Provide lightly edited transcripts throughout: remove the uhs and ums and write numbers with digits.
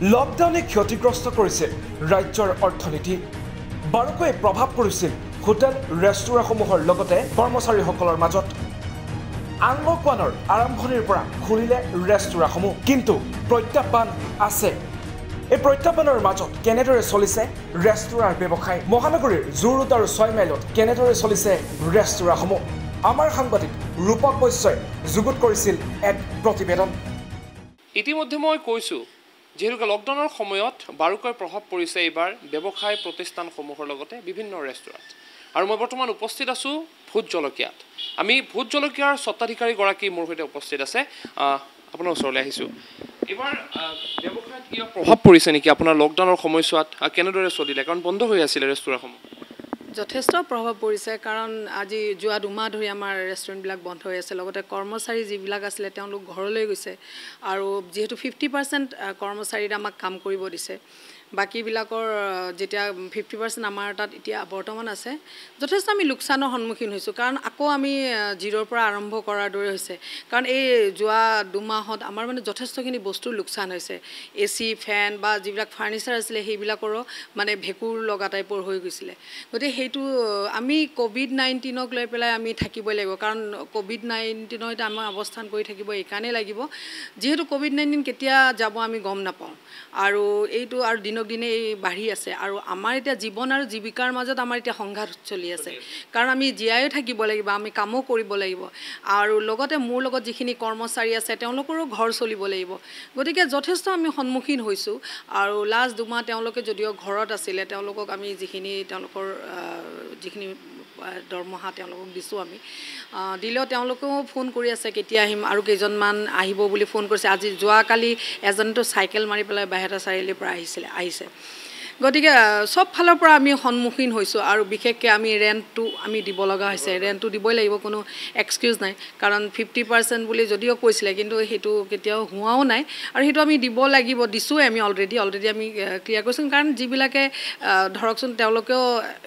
লকডাউনে ক্ষতিগ্ৰস্ত কৰিছিল ৰাজ্যৰ অৰ্থনীতি বাৰুকৈ প্ৰভাৱ পৰিছিল হোটেল ৰেষ্টুৰাঁসমূহৰ লগতে কৰ্মচাৰীসকলৰ মাজত আনলকৱানৰ আৰম্ভণিৰ পৰা খুলিলে ৰেষ্টুৰাঁসমূহ কিন্তু প্ৰত্যাহ্বান আছে এই প্ৰত্যাহ্বানৰ মাজত কেনেদৰে চলিছে ৰেষ্টুৰাঁৰ ব্যৱসায় মহানগৰীৰ জুৰুড আৰু 6 মাইলত কেনেদৰে চলিছে ৰেষ্টুৰাঁসমূহ আমাৰ সাংবাদিক ৰূপক বৈশ্যই যুগুত কৰিছিল এক প্ৰতিবেদন ইতিমধ্যে মই কৈছো যেহেতু লকডাউনৰ সময়ত বাৰুকৈ প্ৰভাৱ পৰিছে এইবাৰ ব্যৱসায় প্ৰতিষ্ঠানসমূহৰ লগতে বিভিন্ন ৰেষ্টুৰাঁত আৰু মই বৰ্তমান উপস্থিত আছো ভোট জলকীয়াত আমি ভোট জলকীয়াৰ স্বত্বাধিকাৰী গৰাকী মোৰ সৈতে উপস্থিত আছে আপোনাৰ ওচৰলৈ আহিছো এবাৰ ব্যৱসায়ত কি প্ৰভাৱ পৰিছে নেকি আপোনাৰ লকডাউনৰ সময়ছোৱাত কেনেদৰে চলিলে কাৰণ বন্ধ হৈ আছিল ৰেষ্টুৰাঁসমূহ যথেষ্ট প্ৰভাৱ পৰিছে কাৰণ আজি যোৱা দুমাহ ধৰি আমাৰ ৰেষ্টুৰেণ্টবিলাক বন্ধ হৈ আছে লগতে কৰ্মচাৰী যিবিলাক আছিলে তেওঁলোক ঘৰলৈ গৈছে আৰু যেহেতু 50% কৰ্মচাৰীৰে আমাক কাম কৰিব দিছে বাকিবিলাকৰ যেতিয়া 50% আমাৰ তাত এতিয়া বৰ্তমান আছে যথেষ্ট আমি লোকচানৰ সন্মুখীন হৈছোঁ কাৰণ আকৌ আমি জিৰৰ পৰা আৰম্ভ কৰাৰ দৰে হৈছে কাৰণ এই যোৱা দুমাহত আমাৰ মানে যথেষ্টখিনি বস্তুৰ লোকচান হৈছে এচি ফেন বা যিবিলাক ফাৰ্নিচাৰ আছিলে সেইবিলাকৰো মানে ভেঁকুৰ লগা টাইপৰ হৈ গৈছিলে গতিকে সেইটো আমি কোভিড-19ক লৈ পেলাই আমি থাকিবই লাগিব কাৰণ কোভিড-19ত আমাৰ অৱস্থান কৰি থাকিব এইকাৰণে লাগিব যেহেতু কোভিড-19 কেতিয়া যাব আমি গম নাপাওঁ আৰু এইটো আৰু দিনক দিনে বাঢ়ি আছে আৰু আমাৰ এতিয়া জীৱন আৰু জীৱিকাৰ মাজত আমাৰ এতিয়া সংঘাত চলি আছে কাৰণ আমি জীয়াই থাকিব লাগিব আমি কামো কৰিব লাগিব আৰু লগতে মোৰ লগত যিখিনি কৰ্মচাৰী আছে তেওঁলোকৰো ঘৰ চলিব লাগিব গতিকে যথেষ্ট আমি সন্মুখীন হৈছোঁ আৰু লাষ্ট দুমাহ তেওঁলোকে যদিও ঘৰত আছিলে তেওঁলোকক আমি যিখিনি তেওঁলোকৰ যিখিনি দৰমহা তেওঁলোকক দিছোঁ আমি দিলেও তেওঁলোকেও ফোন কৰি আছে কেতিয়া আহিম আৰু কেইজনমান আহিব বুলি ফোন কৰিছে আজি যোৱাকালি এজনটো চাইকেল মাৰি পেলাই বাহেটা চাৰিআলিৰ পৰা আহিছে গতিকে সব ফালৰ পৰা আমি সন্মুখীন হৈছোঁ আৰু বিশেষকৈ আমি ৰেণ্টটো আমি দিব লগা হৈছে ৰেণ্টটো দিবই লাগিব কোনো এক্সকিউজ নাই কাৰণ 50% বুলি যদিও কৈছিলে কিন্তু সেইটো কেতিয়াও হোৱাও নাই আৰু সেইটো আমি দিব লাগিব দিছোঁ আমি অলৰেডি আমি ক্লিয়াৰ কৰিছোঁ কাৰণ যিবিলাকে ধৰকচোন তেওঁলোকেও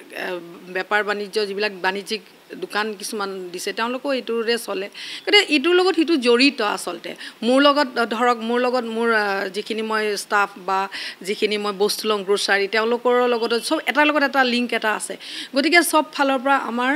বেপাৰ বাণিজ্য যিবিলাক বাণিজ্যিক দোকান কিছুমান দিছে তেওঁলোকো এইটোৰে চলে গতিকে ইটোৰ লগত সিটো জড়িত আচলতে মোৰ লগত ধৰক মোৰ যিখিনি মই ষ্টাফ বা যিখিনি মই বস্তু লওঁ গ্ৰচাৰী তেওঁলোকৰ লগত চব এটাৰ লগত এটা লিংক এটা আছে গতিকে সব ফালৰ পৰা আমাৰ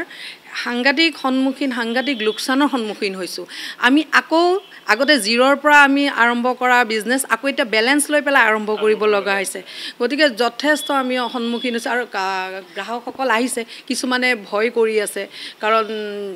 সাংঘাতিক লোকচানৰ সন্মুখীন হৈছোঁ আমি আকৌ আগতে জিৰৰ পৰা আমি আৰম্ভ কৰা বিজনেছ আকৌ এতিয়া বেলেঞ্চ লৈ পেলাই আৰম্ভ কৰিব লগা হৈছে গতিকে যথেষ্ট আমি সন্মুখীন হৈছোঁ আৰু গ্ৰাহকসকল আহিছে কিছুমানে ভয় কৰি আছে কাৰণ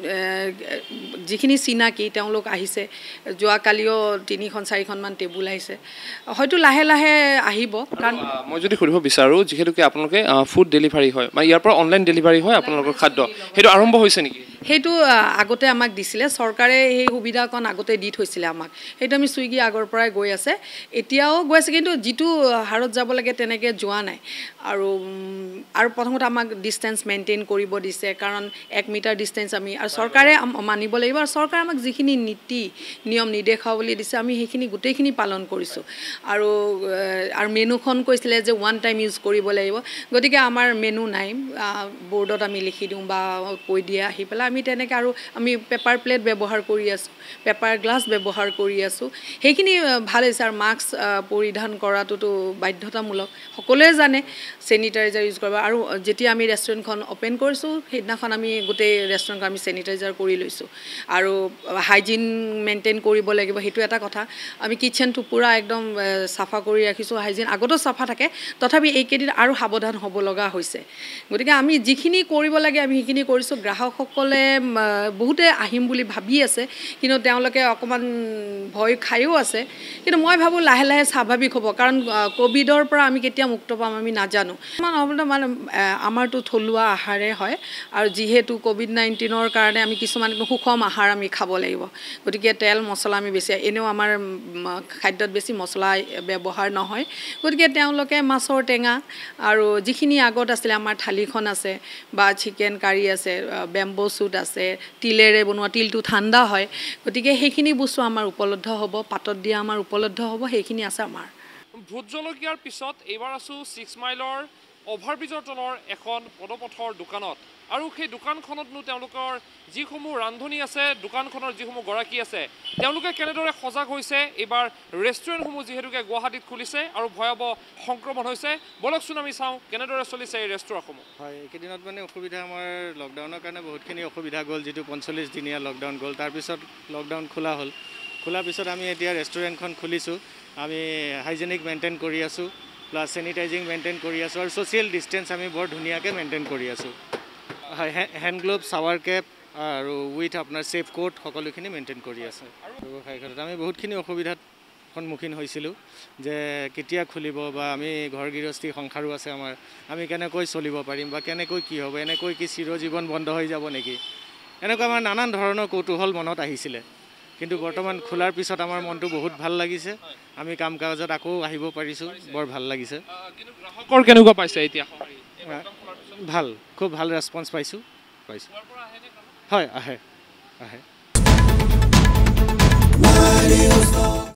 যিখিনি চিনাকি তেওঁলোক আহিছে যোৱাকালিও 3-4খনমান টেবুল আহিছে হয়তো লাহে লাহে আহিব কাৰণ মই যদি সুধিব বিচাৰোঁ যিহেতুকে আপোনালোকে ফুড ডেলিভাৰী হয় বা ইয়াৰ পৰা অনলাইন ডেলিভাৰী হয় আপোনালোকৰ খাদ্য সেইটো আৰম্ভ হৈছে নেকি সেইটো আগতে আমাক দিছিলে চৰকাৰে সেই সুবিধাকণ আগতে দি থৈছিলে আমাক সেইটো আমি ছুইগি আগৰ পৰাই গৈ আছে এতিয়াও গৈ আছে কিন্তু যিটো হাৰত যাব লাগে তেনেকৈ যোৱা নাই আৰু প্ৰথমতে আমাক ডিষ্টেঞ্চ মেইনটেইন কৰিব দিছে কাৰণ 1 মিটাৰ ডিষ্টেঞ্চ আমি আৰু চৰকাৰে মানিব লাগিব আৰু চৰকাৰে আমাক যিখিনি নীতি নিয়ম নিৰ্দেশাৱলী দিছে আমি সেইখিনি গোটেইখিনি পালন কৰিছোঁ আৰু মেনুখন কৈছিলে যে 1 টাইম ইউজ কৰিব লাগিব গতিকে আমাৰ মেনু নাই বৰ্ডত আমি লিখি দিওঁ বা কৈ দিয়ে আহি পেলাই আমি তেনেকৈ আৰু আমি পেপাৰ প্লেট ব্যৱহাৰ কৰি আছোঁ পেপাৰ গ্লাছ ব্যৱহাৰ কৰি আছোঁ সেইখিনি ভাল হৈছে আৰু মাস্ক পৰিধান কৰাটোতো বাধ্যতামূলক সকলোৱে জানে চেনিটাইজাৰ ইউজ কৰিব আৰু যেতিয়া আমি ৰেষ্টুৰেণ্টখন অ'পেন কৰিছোঁ সেইদিনাখন আমি গোটেই ৰেষ্টুৰেণ্টখন আমি চেনিটাইজাৰ কৰি লৈছোঁ আৰু হাইজিন মেইনটেইন কৰিব লাগিব সেইটো এটা কথা আমি কিটচেনটো পূৰা একদম চাফা কৰি ৰাখিছোঁ হাইজিন আগতো চাফা থাকে তথাপি এইকেইদিন আৰু সাৱধান হ'ব লগা হৈছে গতিকে আমি যিখিনি কৰিব লাগে আমি সেইখিনি কৰিছোঁ গ্ৰাহকসকলে বহুতে আহিম বুলি ভাবি আছে কিন্তু তেওঁলোকে অকণমান ভয় খায়ো আছে কিন্তু মই ভাবোঁ লাহে লাহে স্বাভাৱিক হ'ব কাৰণ কোভিডৰ পৰা আমি কেতিয়া মুক্ত পাম আমি নাজানো মানে আমাৰতো থলুৱা আহাৰে হয় আৰু যিহেতু কোভিড-19ৰ কাৰণে আমি কিছুমান সুষম আহাৰ আমি খাব লাগিব গতিকে তেল মছলা আমি বেছি এনেও আমাৰ খাদ্যত বেছি মছলা ব্যৱহাৰ নহয় গতিকে তেওঁলোকে মাছৰ টেঙা আৰু যিখিনি আগত আছিলে আমাৰ থালিখন আছে বা চিকেন কাৰী আছে বেম্বো চুট আছে তিলেৰে বনোৱা তিলটো ঠাণ্ডা হয় গতিকে সেইখিনি বস্তু আমাৰ উপলব্ধ হ'ব পাতত দিয়া আমাৰ উপলব্ধ হ'ব সেইখিনি আছে আমাৰ ভোট জলকীয়াৰ পিছত এইবাৰ আছোঁ 6 মাইলৰ অভাৰব্ৰিজৰ তলৰ এখন পদপথৰ দোকানত আৰু সেই দোকানখনতনো তেওঁলোকৰ যিসমূহ ৰান্ধনি আছে দোকানখনৰ যিসমূহ গৰাকী আছে তেওঁলোকে কেনেদৰে সজাগ হৈছে এইবাৰ ৰেষ্টুৰেণ্টসমূহ যিহেতুকে গুৱাহাটীত খুলিছে আৰু ভয়াৱহ সংক্ৰমণ হৈছে বলকচোন আমি চাওঁ কেনেদৰে চলিছে এই ৰেষ্টুৰাঁসমূহ হয় এইকেইদিনত মানে অসুবিধা আমাৰ লকডাউনৰ কাৰণে বহুতখিনি অসুবিধা গ'ল যিটো 45 দিনীয়া লকডাউন গ'ল তাৰপিছত লকডাউন খোলা হ'ল খোলাৰ পিছত আমি এতিয়া ৰেষ্টুৰেণ্টখন খুলিছোঁ আমি হাইজেনিক মেইনটেইন কৰি আছোঁ প্লাছ চেনিটাইজিং মেইনটেইন কৰি আছোঁ আৰু ছ'চিয়েল ডিষ্টেঞ্চ আমি বৰ ধুনীয়াকৈ মেইনটেইন কৰি আছোঁ হয় হেণ্ড গ্লোভ শ্বাৱাৰ কেপ আৰু উইথ আপোনাৰ ছেফ কোট সকলোখিনি মেইনটেইন কৰি আছে ব্যৱসায়ৰ ক্ষেত্ৰত আমি বহুতখিনি অসুবিধাত সন্মুখীন হৈছিলোঁ যে কেতিয়া খুলিব বা আমি ঘৰ গৃহস্থী সংসাৰো আছে আমাৰ আমি কেনেকৈ চলিব পাৰিম বা কেনেকৈ কি হ'ব এনেকৈ কি চিৰজীৱন বন্ধ হৈ যাব নেকি এনেকুৱা আমাৰ নানান ধৰণৰ কৌতূহল মনত আহিছিলে কিন্তু বৰ্তমান খোলাৰ পিছত আমাৰ মনটো বহুত ভাল লাগিছে আমি কাম কাজত আকৌ আহিব পাৰিছোঁ বৰ ভাল লাগিছে গ্ৰাহকৰ কেনেকুৱা পাইছে এতিয়া ভাল খুব ভাল ৰেছপন্স পাইছোঁ হয় আহে